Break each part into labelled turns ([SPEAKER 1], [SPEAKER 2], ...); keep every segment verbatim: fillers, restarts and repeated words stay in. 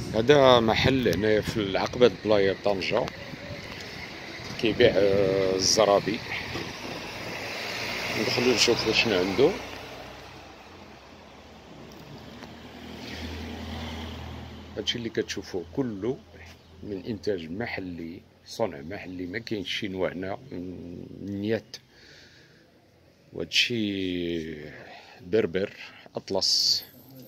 [SPEAKER 1] هذا محل هنايا في العقبة بلايا طنجة كيبيع آه، الزرابي. ندخلو نشوفو شنو عنده. هادشي اللي كتشوفوه كله من انتاج محلي، صنع محلي، ما كاينش شينوا هنا من نيات. وهادشي بربر اطلس.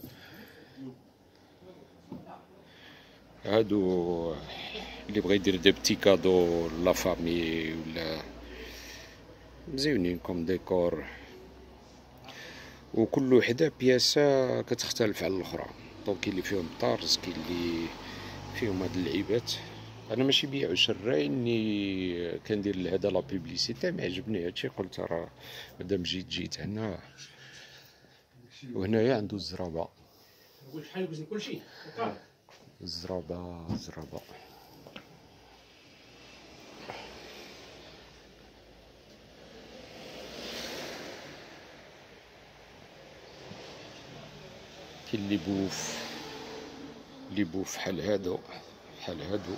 [SPEAKER 1] هادو اللي بغا يدير دي بتي كادو لا فامي ولا مزيونين كوم ديكور، وكل وحده بياسه كتختلف على الاخرى. دونك كاين اللي فيهم طارز، كاين اللي فيهم هاد اللعيبات. انا ماشي بيع وشراي، اني كندير لهذا لا بوبليسيتي، ما عجبني هادشي، قلت راه مادام جيت جيت هنا. وهنايا عنده الزرابه.
[SPEAKER 2] شحال وزن كلشي
[SPEAKER 1] الزرابه الزرابه كاين اللي بوف، اللي بوف بحال هادو، بحال هادو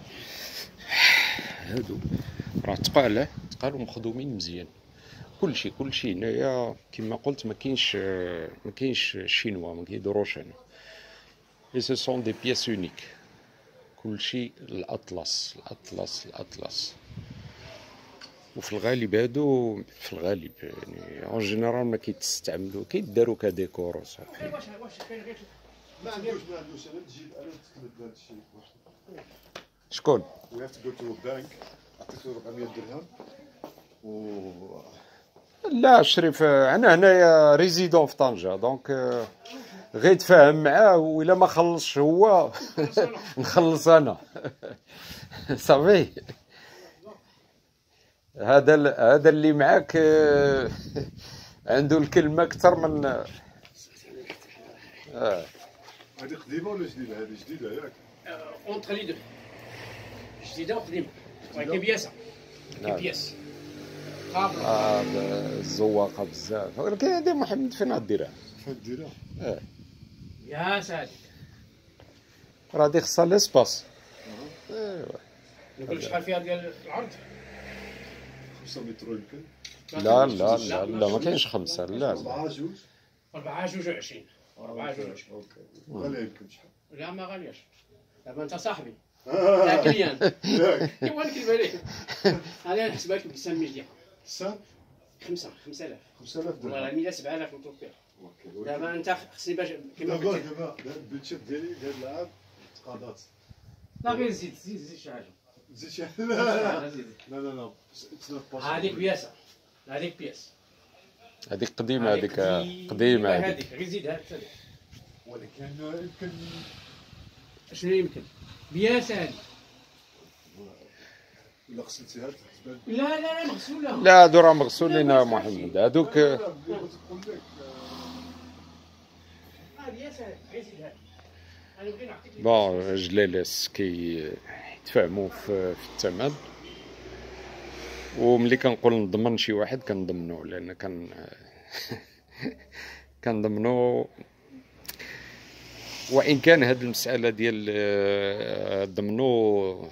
[SPEAKER 1] هادو راه تقال تقال ومخدومين مزيان. كلشي كلشي هنايا كما قلت، ما كاينش ما كاينش شينوا، ما كيديروش هنا. اي سو سون دي بياس اونيك. كلشي الاطلس الاطلس الاطلس. وفي الغالب هادو في الغالب يعني اون جينيرال ما كيتستعملوا، كيداروا كديكور وصافي.
[SPEAKER 2] واش واش كاين غير
[SPEAKER 3] ما عندوش ما عندوش انا تجي انا نتكلم بهذا الشيء.
[SPEAKER 1] شكون؟
[SPEAKER 3] We have to go to a bank. عطيتو أربعمية درهم و
[SPEAKER 1] لا شريف، انا هنايا ريزيدون في طنجة، دونك غير تفاهم معاه، والا ما خلصش هو نخلص انا. صافي. هذا هذا اللي معاك عنده الكلمة أكثر من آه.
[SPEAKER 3] هذه قديمه ولا جديده؟ هذه جديده ياك؟
[SPEAKER 2] اونتر لي دو، جديده وقديمه، ولكن بياسه كاين بياس قابله.
[SPEAKER 1] آه الزواقة بزاف، ولكن هذه محمد فين غديرها؟
[SPEAKER 3] فين ديرها؟
[SPEAKER 1] اه
[SPEAKER 2] يا ساتر،
[SPEAKER 1] راه هادي خصها ليسباس. ايوا
[SPEAKER 2] نقول لك شحال فيها ديال العرض؟
[SPEAKER 3] خمسة متر يمكن.
[SPEAKER 1] لا لا لا لا ما كاينش خمسة، لا لا
[SPEAKER 3] أربعة جوج.
[SPEAKER 2] أربعة جوج وعشرين، أربعة جوج وعشرين.
[SPEAKER 3] اوكي. غالية يمكن شحال؟
[SPEAKER 2] لا ما غالياش، دابا أنت صاحبي تاع كليان.
[SPEAKER 3] ياك.
[SPEAKER 2] ايوا نكذب عليك. أنا نحسبها لك بسام مجدية.
[SPEAKER 3] سام
[SPEAKER 2] خمسة خمسة آلاف.
[SPEAKER 3] خمسة آلاف درهم.
[SPEAKER 2] والله مية سبعة آلاف متوفر.
[SPEAKER 3] اوكي.
[SPEAKER 2] دابا أنت خصني باش كيما
[SPEAKER 3] دابا
[SPEAKER 2] قلت لك.
[SPEAKER 3] دابا البيتشات ديالي ديال العام تقاضات.
[SPEAKER 2] لا غير زيد زيد زيد شي حاجة.
[SPEAKER 3] زيد شي حاجة.
[SPEAKER 2] لا
[SPEAKER 3] لا لا لا.
[SPEAKER 2] هذيك بياسة، هذيك بياس.
[SPEAKER 1] هذيك قديمة، هذيك قديمة هذيك.
[SPEAKER 2] هذيك غير زيد هذيك.
[SPEAKER 3] ولكن يمكن
[SPEAKER 2] شنو يمكن؟ بياسة هذيك.
[SPEAKER 3] إلا غسلتيها تحسبها.
[SPEAKER 2] لا لا لا مغسولة.
[SPEAKER 1] لا هادو راه مغسولين يا محمد، هادوك
[SPEAKER 3] تقول لك
[SPEAKER 2] اه بياسة غير زيد هذيك. أنا بغيت نعطيك.
[SPEAKER 1] بون جلالس كيتفاهموا في في الثمن، وملي كنقول نضمن شي واحد كنضمنو، لان كان كنضمنو. وان كان هاد المساله ديال ضمنو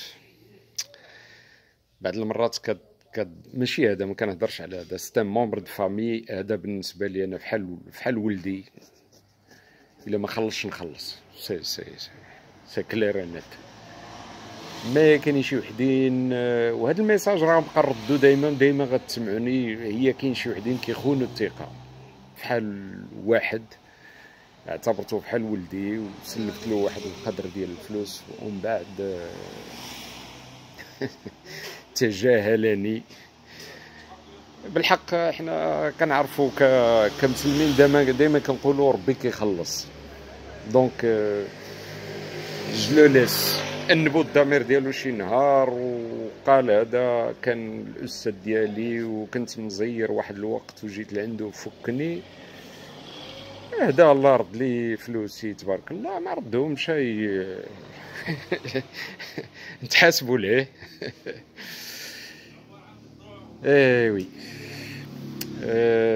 [SPEAKER 1] بعض المرات كد كد ماشي هذا، ما كنهضرش على هذا، سيت مومبر دو فامي. هذا بالنسبه لي انا فحال فحال ولدي، الا ما خلصش نخلص. سي سي سي, سي كلير نت. ما كاين شي وحدين، وهذا الميساج راه بقى نردو دائما دائما غتسمعوني، هي كاين شي وحدين كيخونوا الثقه. فحال واحد اعتبرته بحال ولدي وسلفت له واحد القدر ديال الفلوس، ومن بعد تجاهلني. بالحق احنا كنعرفوا كمسلمين دائما دائما كنقولوا ربي كيخلص. دونك جلوليس انبو الضمير ديالو شي نهار وقال هذا كان الاستاذ ديالي وكنت مزير واحد الوقت وجيت لعنده فكني، هدا الله رد لي فلوسي تبارك الله، ما ردهمش نتحاسبوا ليه. ايوي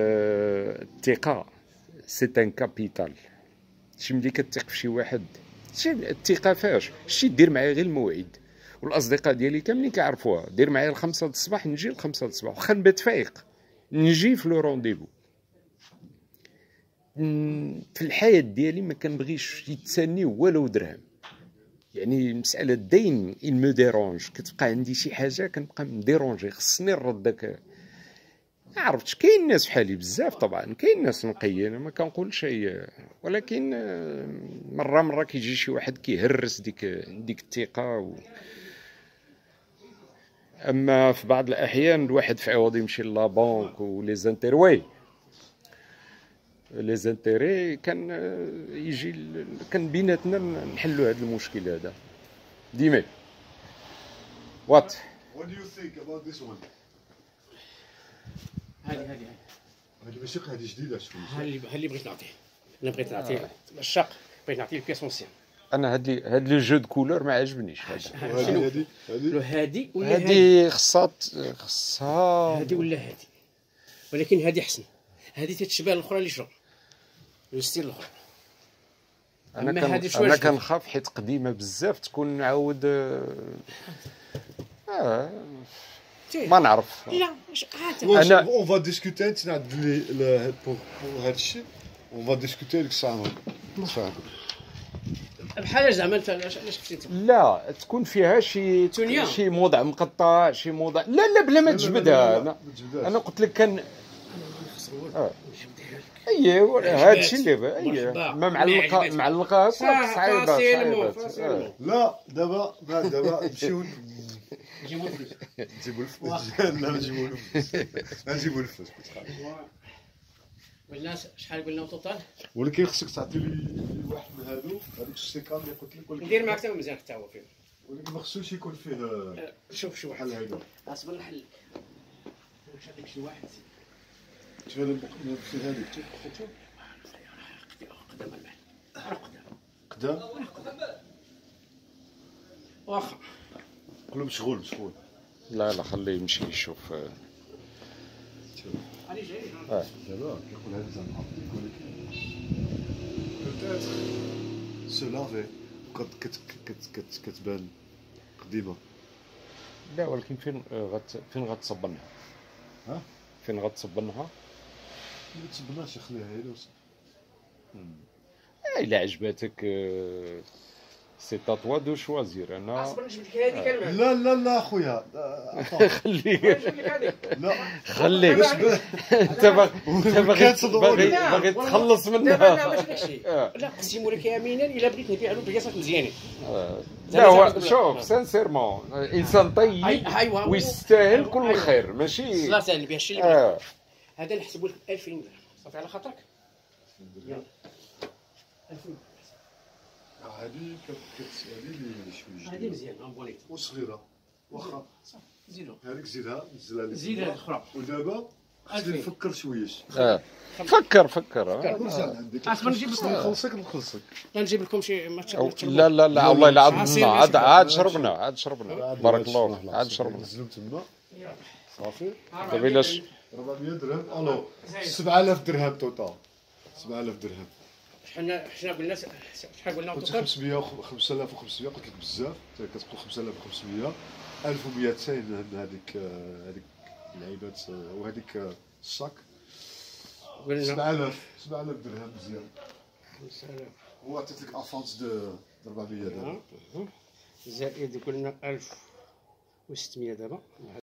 [SPEAKER 1] الثقه سي ان كابيتال. شي ملي كتثق في شي واحد شي الثقه فاش شي دير معايا غير الموعد، والاصدقاء ديالي كاملين كيعرفوها، دير معايا الخمسة د الصباح نجي الخمسة د الصباح، واخا نبات فايق نجي في لو رونديفو. في الحياه ديالي ما كنبغيش يتساني ولو درهم، يعني مساله الدين ان مو ديرونج، كتبقى عندي شي حاجه كنبقى مديرونجي، خصني نرد داك. ما عرفتش، كاين ناس بحالي بزاف طبعا، كاين ناس نقيين ما كنقولش شي، ولكن مره مره كيجي شي واحد كيهرس ديك ديك الثقه و... اما في بعض الاحيان الواحد في عوض يمشي لابونك ولي زانتير وي لي زانتيري كان يجي كان بيناتنا نحلوا هذا المشكل هذا ديما. وات
[SPEAKER 3] What do you think about this one?
[SPEAKER 2] هذه هذه
[SPEAKER 3] هذه الموسيقى هذه جديدة شوية.
[SPEAKER 2] ها اللي ها اللي بغيت نعطيه، انا بغيت نعطيه الشاق، بغيت نعطيه البياس اونسيان.
[SPEAKER 1] انا هاد لي هاد لو جو دو كولور ما عجبنيش هذا.
[SPEAKER 3] وهذه هذه هذه
[SPEAKER 2] هادي ولا هادي؟
[SPEAKER 1] هادي خصها خصها
[SPEAKER 2] هادي ولا هادي؟ ولكن هادي احسن، هادي تتشبه الاخرى اللي شرب لو ستيل الاخر.
[SPEAKER 1] انا
[SPEAKER 2] أما
[SPEAKER 1] كان
[SPEAKER 2] هادي شوية
[SPEAKER 1] انا
[SPEAKER 2] جديدة.
[SPEAKER 1] كنخاف حيت قديمه بزاف تكون نعاود اه ما نعرف.
[SPEAKER 2] لا مش عاد
[SPEAKER 3] واش
[SPEAKER 1] أنا-
[SPEAKER 3] اون فا ديسكوتي انت نعدل لي بور هذا الشيء اون فا ديسكوتي ديك الساعة نتفاهموا.
[SPEAKER 2] بحال زعما انت علاش علاش كنتي انت؟
[SPEAKER 1] لا تكون فيها شي
[SPEAKER 2] تونيا.
[SPEAKER 1] شي موضع مقطع، شي موضع لا لا بلا ما تجبدها. انا
[SPEAKER 3] ما تجبدهاش.
[SPEAKER 1] انا قلت لك كان اه اييه هذا الشيء اللي بغا اييه
[SPEAKER 2] مرحبا.
[SPEAKER 1] ما معلقه
[SPEAKER 2] عجبتك.
[SPEAKER 1] معلقه
[SPEAKER 2] صح،
[SPEAKER 1] صعيبه
[SPEAKER 2] فاسيلمون،
[SPEAKER 1] صعيبه.
[SPEAKER 2] فاسيلمون.
[SPEAKER 3] لا دابا بعد دابا نمشيو
[SPEAKER 2] نجيبو الفلوس.
[SPEAKER 3] نجيبو الفلوس. لا نجيبو الفلوس. نجيبو الفلوس.
[SPEAKER 2] قلنا شحال قلنا توتال؟
[SPEAKER 3] ولكن خصك تعطي لي واحد من هادو هذوك السيكان اللي قلت لك ولكن
[SPEAKER 2] ندير معاك حتى مزيان حتى هو فيه.
[SPEAKER 3] ولكن ما خصوش يكون فيه
[SPEAKER 2] أه، شوف شي واحد
[SPEAKER 3] بحال هكا.
[SPEAKER 2] اصبر نحل. واش هذاك شي واحد
[SPEAKER 3] شوف هذا في هذيك
[SPEAKER 2] قدام المال راه قدام
[SPEAKER 3] قدام
[SPEAKER 2] واخا
[SPEAKER 3] قلب مشغول مشغول.
[SPEAKER 1] لا لا خليه يمشي يشوف.
[SPEAKER 2] علي جاي
[SPEAKER 1] اه
[SPEAKER 3] دابا كيقول هذا زعما عطيك ولكن بوتيتر سو لافي قد كت كت كت كتبان قديمه.
[SPEAKER 1] لا ولكن فين غت فين غتصبنها؟
[SPEAKER 3] ها
[SPEAKER 1] فين غتصبنها؟
[SPEAKER 3] ما تسبناش خليها هي لو
[SPEAKER 1] الا عجباتك سي تاتوا دو شوازير. انا
[SPEAKER 2] اصبر نجيب لك هذيك المال
[SPEAKER 3] لا لا لا خويا
[SPEAKER 1] خليه
[SPEAKER 2] نجيب لك هذيك
[SPEAKER 3] لا
[SPEAKER 1] خليه انت باغي انت باغي باغي باغي تخلص
[SPEAKER 2] دابا
[SPEAKER 1] منها.
[SPEAKER 2] لا ماشي داكشي لا قسموا لك يمينا الا بغيت نبيع له بياسات مزيانين.
[SPEAKER 1] لا هو شوف سانسيرمون انسان طيب
[SPEAKER 2] أي- أيوا.
[SPEAKER 1] ويستاهل كل
[SPEAKER 2] أيوا.
[SPEAKER 1] خير ماشي.
[SPEAKER 2] صلاة على النبي هادشي اللي بغيت.
[SPEAKER 1] اه
[SPEAKER 2] هذا نحسبوا لك ألفين درهم صافي على خاطرك. يلا ألفين.
[SPEAKER 3] هذه كت هذه اللي شويه
[SPEAKER 2] هذه
[SPEAKER 3] جديده
[SPEAKER 2] مزيانه بونيت
[SPEAKER 3] وصغيره واخا
[SPEAKER 2] صافي زيدو
[SPEAKER 3] هذيك زيدها نزلها لك
[SPEAKER 2] زيد هذه الاخرى.
[SPEAKER 3] ودابا خصني
[SPEAKER 2] ألفين.
[SPEAKER 3] نفكر شويش.
[SPEAKER 1] اه فكر فكر آه.
[SPEAKER 3] مزال عندك
[SPEAKER 2] أصبر نجيب لك.
[SPEAKER 3] خصني نخلصك نخلصك.
[SPEAKER 2] لا نجيب لكم شي ما
[SPEAKER 1] أو
[SPEAKER 2] تشربوا.
[SPEAKER 1] لا لا لا الله يلعب
[SPEAKER 2] عصير
[SPEAKER 1] لنا عاد
[SPEAKER 2] ماشي
[SPEAKER 1] عاد
[SPEAKER 2] بارد.
[SPEAKER 1] شربنا عاد شربنا بارك الله فيك عاد شربنا.
[SPEAKER 3] نزلوا تما صافي
[SPEAKER 1] دابا الاش
[SPEAKER 3] أربعمية درهم الو سبعة آلاف درهم توتال سبعة آلاف درهم.
[SPEAKER 2] حنا حنا قلنا س- شحال قلنا
[SPEAKER 3] قلت
[SPEAKER 2] توتال؟
[SPEAKER 3] خمسمية وخ- خمسة آلاف وخمسمية قلت لك بزاف انت كتقول خمسة آلاف وخمسمية ألف ومئتين هذيك هذيك اللعيبات وهذيك الصاك
[SPEAKER 2] قلنا
[SPEAKER 3] سبعة آلاف سبعة آلاف درهم مزيان.
[SPEAKER 2] خمسة آلاف
[SPEAKER 3] هو عطيت لك افونس دو أربعمية درهم.
[SPEAKER 2] زائد قلنا ألف وستمية دابا.